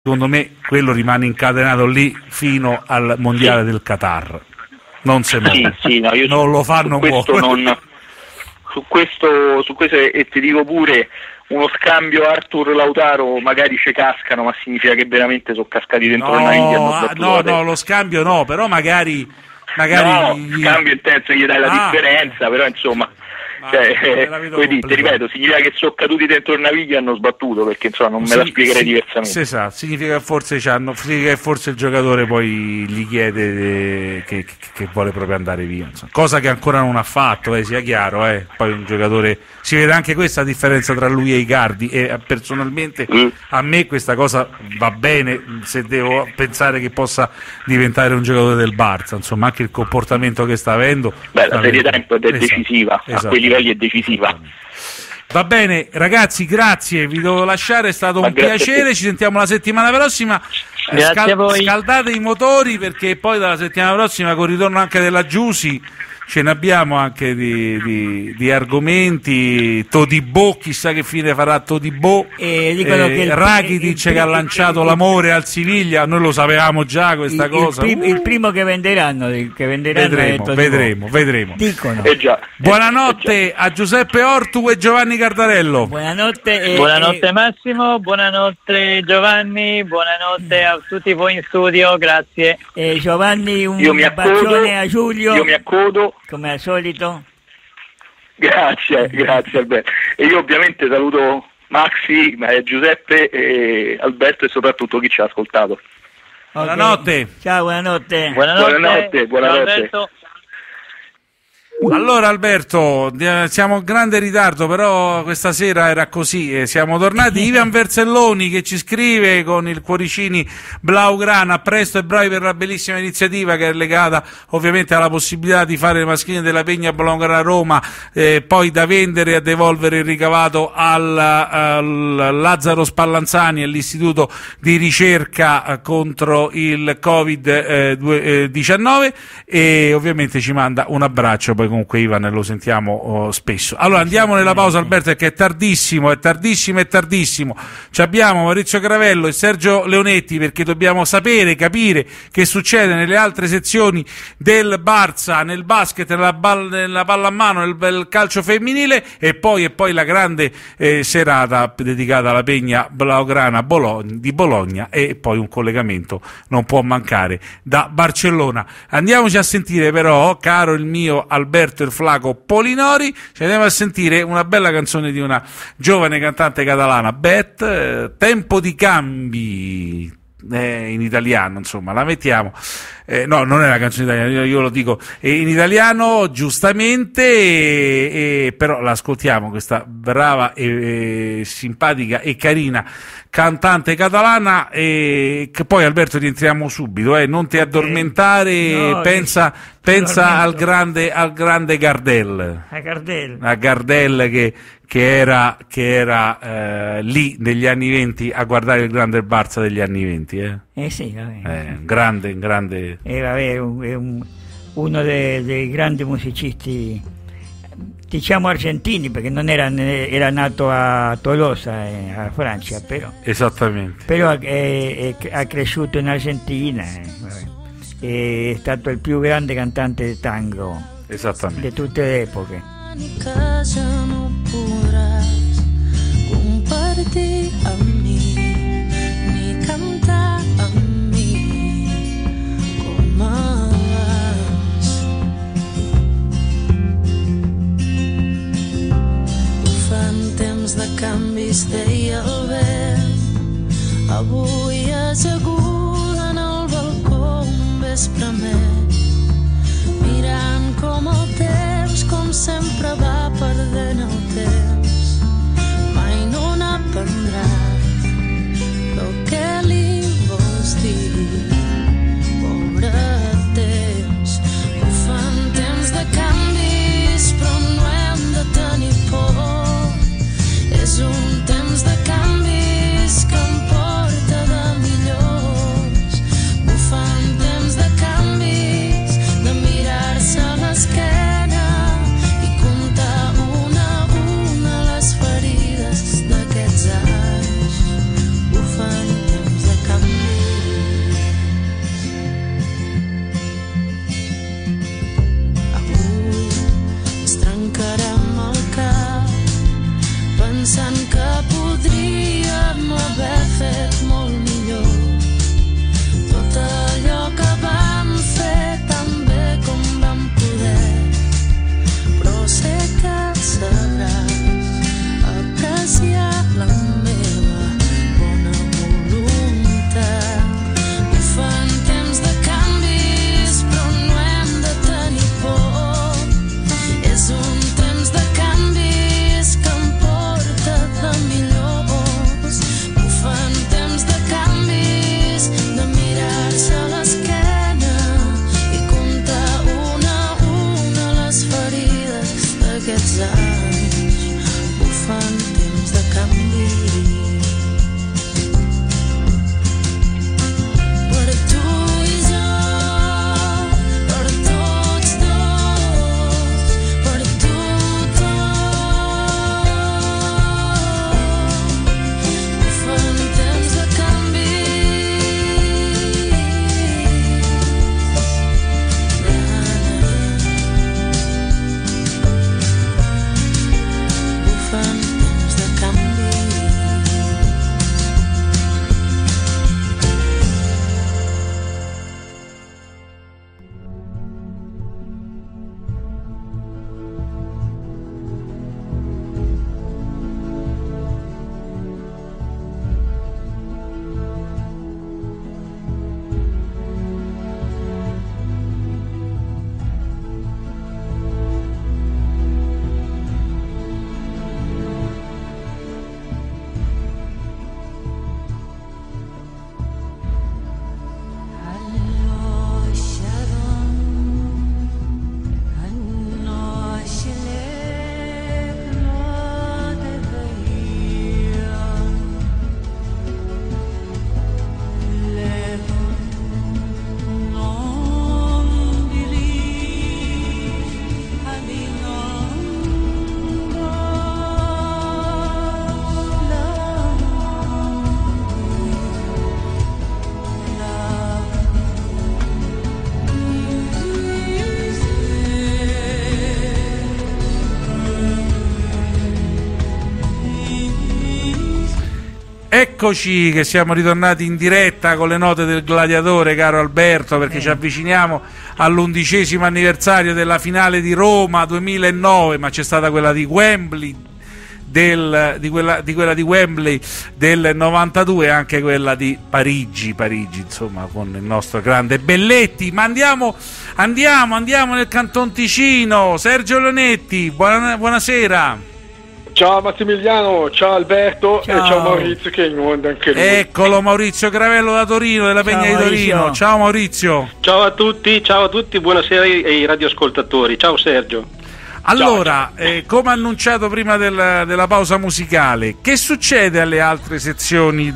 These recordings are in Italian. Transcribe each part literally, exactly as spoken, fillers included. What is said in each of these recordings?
secondo me quello rimane incatenato lì fino al mondiale del Qatar, non se muove. Sì, sì, no, io non lo fanno muovere. Non, su questo, su questo e ti dico pure, uno scambio Arthur Lautaro magari ci cascano, ma significa che veramente sono cascati dentro no, il naviglio. ah, no, no, lo scambio no, però magari magari no, gli... scambio in senso gli dai la ah, differenza, però insomma, ma cioè, eh, ti ripeto, significa che sono caduti dentro il naviglio e hanno sbattuto, perché insomma non me sì, la spiegherei sì, diversamente. Sì, sa, significa che forse c'hanno, significa che forse il giocatore poi gli chiede che, che, che vuole proprio andare via, insomma. Cosa che ancora non ha fatto, eh, sia chiaro, eh. Poi un giocatore, si vede anche questa differenza tra lui e Icardi, e personalmente mm. a me questa cosa va bene se devo pensare che possa diventare un giocatore del Barça, insomma, anche il comportamento che sta avendo. Beh, la serietà è esatto, decisiva, esatto, a quei livelli è decisiva. Va bene ragazzi, grazie, vi devo lasciare, è stato Ma un piacere, ci sentiamo la settimana prossima. Grazie Scal- a voi. Scaldate i motori, perché poi dalla settimana prossima, con il ritorno anche della Giusy, ce ne abbiamo anche di, di, di argomenti. Todibo, chissà che fine farà Todibo. Eh, dicono eh, che il- Rakitic il- che ha il- lanciato il- l'amore al Siviglia, noi lo sapevamo già questa il, cosa. Il, prim- il primo che venderanno, che venderanno Vedremo, è Todibo. vedremo, vedremo. Dicono. Eh già. Buonanotte a Giuseppe Ortu e Giovanni Cardarello. Buonanotte, e, Buonanotte e- Massimo, buonanotte Giovanni, buonanotte a tutti voi in studio, grazie. e Giovanni, un Io mi accodo, bacione a Giulio, io mi accodo. come al solito. Grazie, grazie Alberto. E io ovviamente saluto Maxi, eh, Giuseppe, e Alberto e soprattutto chi ci ha ascoltato. Ok. Buonanotte. Ciao, buonanotte. Buonanotte, Buonanotte, buonanotte. Ciao Alberto. Allora Alberto, eh, siamo in grande ritardo, però questa sera era così, eh, siamo tornati. Ivan Verselloni che ci scrive con il cuoricini Blaugrana: a presto e bravi per la bellissima iniziativa che è legata ovviamente alla possibilità di fare le maschine della Pegna Blaugrana Roma, eh, poi da vendere e a devolvere il ricavato al, al Lazzaro Spallanzani, all'istituto di ricerca eh, contro il covid diciannove, e ovviamente ci manda un abbraccio. Poi comunque Ivan lo sentiamo oh, spesso. Allora andiamo nella pausa Alberto, perché è tardissimo, è tardissimo, è tardissimo. Ci abbiamo Maurizio Caravello e Sergio Leonetti, perché dobbiamo sapere, capire che succede nelle altre sezioni del Barça, nel basket, nella, ball- nella pallamano, nel, nel calcio femminile, e poi, e poi la grande eh, serata dedicata alla Pegna Blaugrana Bologna, di Bologna, e poi un collegamento non può mancare da Barcellona. Andiamoci a sentire però, caro il mio Alberto il Flaco Polinori, ci andiamo a sentire una bella canzone di una giovane cantante catalana, Beth, eh, Tempo di cambi, eh, in italiano, insomma, la mettiamo. Eh, no, non è la canzone italiana, io, io lo dico in italiano giustamente, e, e, però l'ascoltiamo, questa brava e, e simpatica e carina cantante catalana, e che poi Alberto rientriamo subito, eh, non ti addormentare, no, pensa, pensa al grande, al grande Gardel, A Gardel. a Gardel che, che era, che era eh, lì negli anni venti a guardare il grande Barça degli anni venti, eh. Eh sì, vabbè. Eh, un grande, un grande. E vabbè, un- è un- uno dei, dei grandi musicisti, diciamo argentini, perché non era, era nato a Tolosa, eh, a Francia, però, Esattamente. però è, è- ha cresciuto in Argentina, eh, vabbè. È stato il più grande cantante di tango Esattamente. di tutte le epoche. Casa no podràs compartir amb mi ni cantar amb mi com abans. Fan temps de canvis, deia el vent, avui ajaguda en el balcó un vespre més, mirant com el temps, com sempre va perdent el temps, mai no n'aprendrà el que li vols dir, pobre temps. Bufant temps de canvis, però no hem de tenir por, és un temps de canvis que em porta de millors. Bufant temps de canvis, de mirar-se a l'esquena i comptar una a una les ferides d'aquests anys. Eccoci che siamo ritornati in diretta con le note del gladiatore, caro Alberto, perché eh. ci avviciniamo all'undicesimo anniversario della finale di Roma duemilanove, ma c'è stata quella di Wembley del, di, quella, di quella di Wembley del novantadue e anche quella di Parigi, Parigi insomma, con il nostro grande Belletti. Ma andiamo, andiamo, andiamo nel Canton Ticino. Sergio Leonetti, buona, buonasera. Ciao Massimiliano, ciao Alberto ciao. E ciao Maurizio che è in onda anche lui. Eccolo Maurizio Gravello da Torino, della ciao, Pegna di Torino. Maurizio. Ciao Maurizio. Ciao a tutti, ciao a tutti, buonasera ai radioascoltatori. Ciao Sergio. Allora, ciao, ciao. Eh, come annunciato prima del, della pausa musicale, che succede alle altre sezioni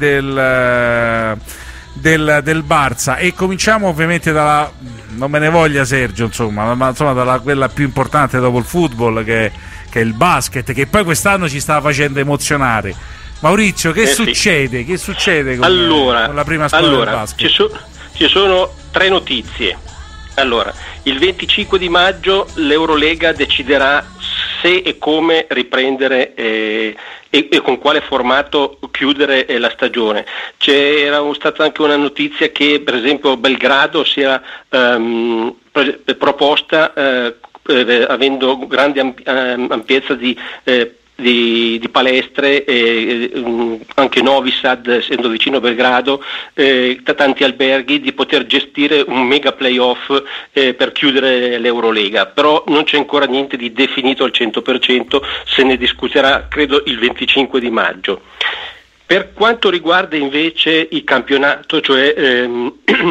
del, del, del Barça? E cominciamo ovviamente dalla, non me ne voglia Sergio, insomma, ma insomma dalla quella più importante dopo il football, che, che è il basket, che poi quest'anno ci sta facendo emozionare. Maurizio, che eh succede? Sì. Che succede con, allora, con la prima squadra allora, del basket? Ci, so, ci sono tre notizie. Allora, il venticinque di maggio l'Eurolega deciderà se e come riprendere eh, e, e con quale formato chiudere eh, la stagione. C'era stata anche una notizia che per esempio Belgrado si era ehm, pre- proposta eh, eh, avendo grande ampi- ampiezza di eh, Di, di palestre, eh, eh, anche Novi Sad essendo vicino a Belgrado, eh, da tanti alberghi, di poter gestire un mega playoff eh, per chiudere l'Eurolega, però non c'è ancora niente di definito al cento per cento, se ne discuterà credo il venticinque di maggio. Per quanto riguarda invece il campionato, cioè ehm,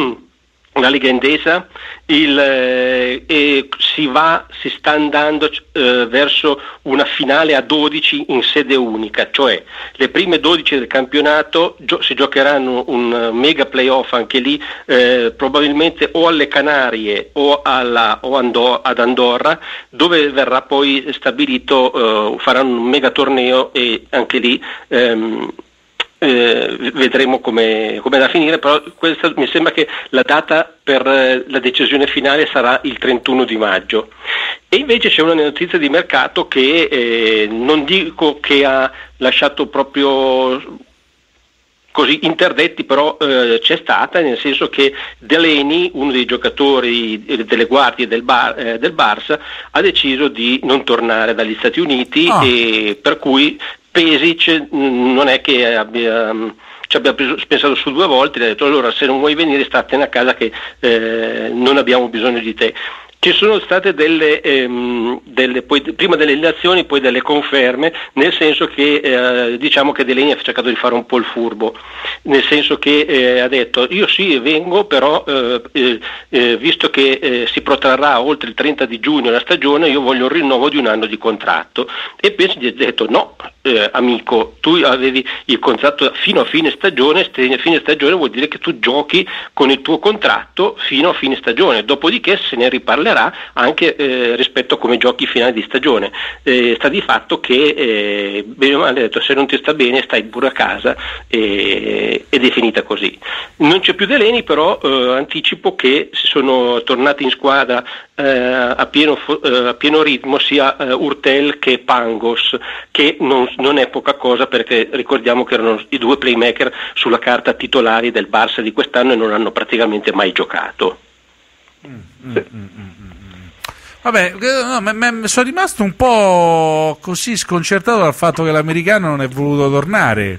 la Lega Endesa, il, eh, e si va, si sta andando eh, verso una finale a dodici in sede unica, cioè le prime dodici del campionato gio- si giocheranno un mega playoff anche lì, eh, probabilmente o alle Canarie o, alla, o Andor- ad Andorra, dove verrà poi stabilito, eh, faranno un mega torneo e anche lì ehm, Eh, vedremo come come da finire, però questa, mi sembra che la data per eh, la decisione finale sarà il trentuno di maggio. E invece c'è una notizia di mercato che eh, non dico che ha lasciato proprio così interdetti, però eh, c'è stata, nel senso che Delaney, uno dei giocatori eh, delle guardie del, Bar, eh, del Barça, ha deciso di non tornare dagli Stati Uniti, oh. e per cui Pesic non è che abbia, ci abbia preso, pensato su due volte, ha detto allora se non vuoi venire statene a casa che eh, non abbiamo bisogno di te. Ci sono state delle, ehm, delle poi, prima delle elezioni, poi delle conferme, nel senso che eh, diciamo che Delaney ha cercato di fare un po' il furbo, nel senso che eh, ha detto io sì vengo, però eh, eh, visto che eh, si protrarrà oltre il trenta di giugno la stagione, io voglio un rinnovo di un anno di contratto. E penso gli ha detto no, eh, amico, tu avevi il contratto fino a fine stagione, fine stagione vuol dire che tu giochi con il tuo contratto fino a fine stagione, dopodiché se ne riparlerà anche eh, rispetto a come giochi finale di stagione. Eh, sta di fatto che eh, bene o male ha detto se non ti sta bene stai pure a casa, eh, ed è finita così. Non c'è più Delaney, però eh, anticipo che si sono tornati in squadra eh, a, pieno, eh, a pieno ritmo sia eh, Hurtel che Pangos, che non, non è poca cosa, perché ricordiamo che erano i due playmaker sulla carta titolari del Barça di quest'anno e non hanno praticamente mai giocato. Mm, mm, mm, mm. Vabbè, no, m- m- sono rimasto un po' così sconcertato dal fatto che l'americano non è voluto tornare.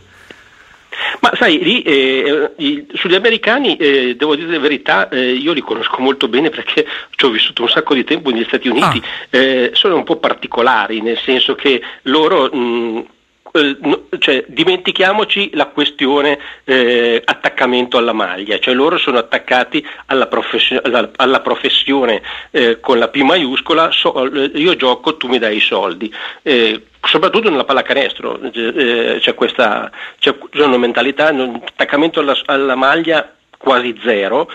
Ma sai, lì, eh, i, sugli americani, eh, devo dire la verità, eh, io li conosco molto bene perché ci ho vissuto un sacco di tempo negli Stati Uniti, ah. eh, sono un po' particolari, nel senso che loro... Mh, cioè dimentichiamoci la questione eh, attaccamento alla maglia, cioè loro sono attaccati alla, professio- alla, alla professione eh, con la P maiuscola, so, io gioco, tu mi dai i soldi, eh, soprattutto nella pallacanestro eh, c'è questa c'è una mentalità, un attaccamento alla, alla maglia quasi zero,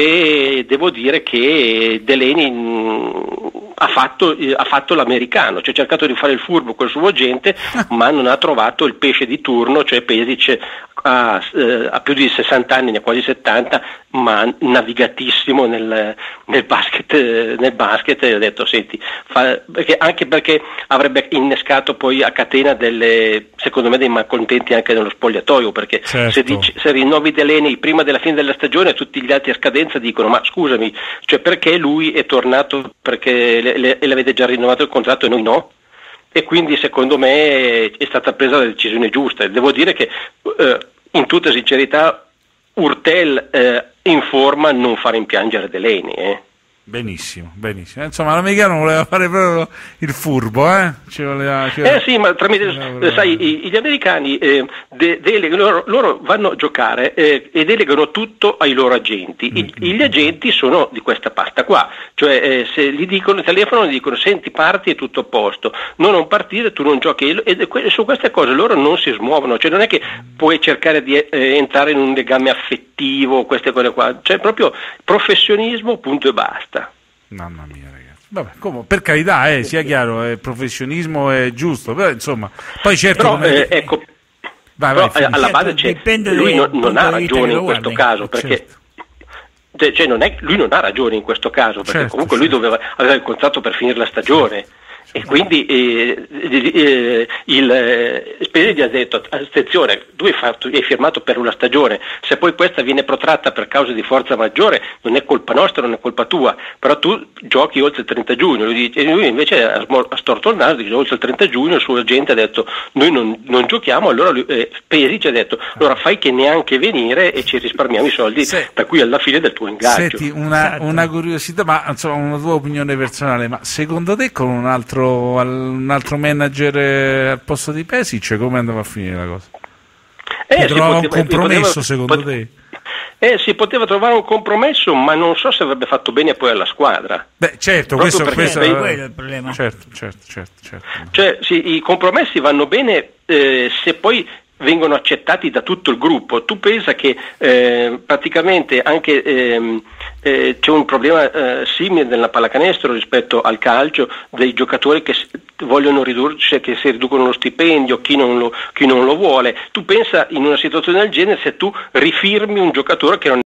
e devo dire che Delaney mh, ha, fatto, eh, ha fatto l'americano, cioè ha cercato di fare il furbo col suo agente, ma non ha trovato il pesce di turno, cioè Pesic, ha, eh, ha più di sessanta anni, ne ha quasi settanta, ma navigatissimo nel, nel basket, eh, nel basket, e ha detto senti, fa, perché, anche perché avrebbe innescato poi a catena delle, secondo me, dei malcontenti anche nello spogliatoio, perché certo. se, dici, se rinnovi Delaney prima della fine della stagione, tutti gli altri a scadenza dicono ma scusami, cioè perché lui è tornato, perché le, le, le avete già rinnovato il contratto e noi no? E quindi secondo me è stata presa la decisione giusta. Devo dire che eh, in tutta sincerità Hurtel eh, in forma non fa rimpiangere Delaney, eh. Benissimo, benissimo. Insomma, l'americano voleva fare proprio il furbo, eh? Ci voleva, ci voleva... Eh sì, ma tramite, eh, sai, i, gli americani eh, de, delegano, loro, loro vanno a giocare eh, e delegano tutto ai loro agenti. I, mm-hmm. Gli agenti sono di questa pasta qua, cioè eh, se gli dicono, telefono, gli dicono senti parti è tutto a posto, no non partire, tu non giochi, e su queste cose loro non si smuovono, cioè non è che puoi cercare di eh, entrare in un legame affettivo, queste cose qua, cioè proprio professionismo, punto e basta. Mamma mia ragazzi, vabbè, come, per carità, eh, sia chiaro, il professionismo è giusto, però insomma, poi certo però, come... eh, ecco, vai, però vai, alla base c'è, lui non, non ha ragione in questo caso, perché certo. cioè, non è, lui non ha ragione in questo caso, perché certo, comunque certo. lui doveva avere il contratto per finire la stagione. E quindi eh, eh, il eh, Spesi gli ha detto attenzione, tu hai, fatto, hai firmato per una stagione, se poi questa viene protratta per causa di forza maggiore non è colpa nostra, non è colpa tua, però tu giochi oltre il trenta giugno. Lui, dice, e lui invece ha, ha storto il naso, dice oltre il trenta giugno il suo agente ha detto noi non, non giochiamo, allora lui, eh, Spesi ci ha detto allora fai che neanche venire e ci risparmiamo i soldi Se, da qui alla fine del tuo ingaggio. Senti, una, una curiosità, ma insomma una tua opinione personale, ma secondo te con un altro un altro manager al posto di Pesic come andava a finire la cosa? Eh, si trovava un compromesso poteva, secondo pot- te? Eh, si poteva trovare un compromesso, ma non so se avrebbe fatto bene poi alla squadra. Beh, certo, Proprio questo, perché, questo beh, quello è il problema. Certo, certo, certo, certo. Cioè, sì, i compromessi vanno bene eh, se poi vengono accettati da tutto il gruppo. Tu pensa che eh, praticamente anche ehm, eh, c'è un problema eh, simile nella pallacanestro rispetto al calcio, dei giocatori che vogliono ridursi, che si riducono lo stipendio, chi non lo, chi non lo vuole. Tu pensa in una situazione del genere se tu rifirmi un giocatore che non